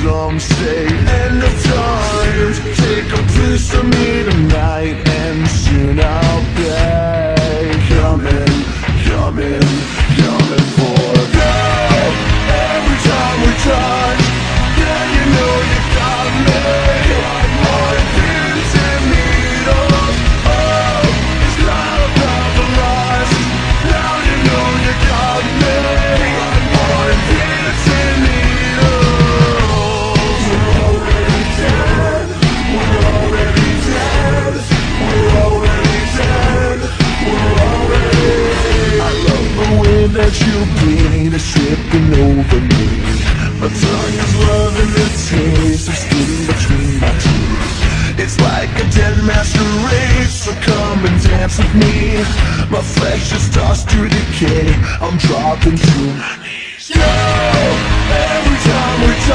some say end of times. Take a piece of me tonight, and soon I'll be coming, coming, coming for you. Every time we touch, yeah, you know you got me. My pins and needles, oh, it's not about the lies. Now you know you got me. My pins and needles. We're already dead. We're already dead. We're already dead. We're already. I love the way that you bleed is tripping over me. My tongue is loving the taste of skin between my teeth. It's like a dead masquerade, so come and dance with me. My flesh is tossed to decay, I'm dropping to my knees. Yo, every time we